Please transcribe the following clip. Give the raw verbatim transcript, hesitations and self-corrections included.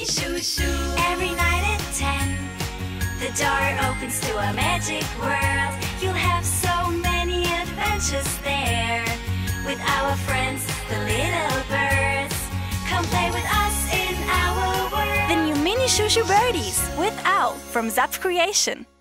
mini shoo shoo. Every night at ten, the door opens to a magic world. You'll have so many adventures there with our friends, the little birds. Come play with us in our world. The new Mini Shoo Shoo Birdies with Owl from Zap Creation.